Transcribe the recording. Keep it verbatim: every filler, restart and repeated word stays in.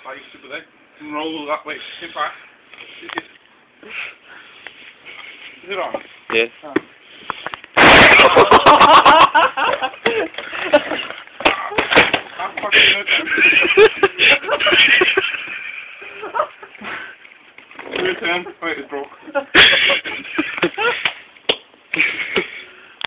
I used to be there. And roll that way. Sit back. Is it on? Yeah. Oh. I'm fucking good. Return. Wait, it's broke.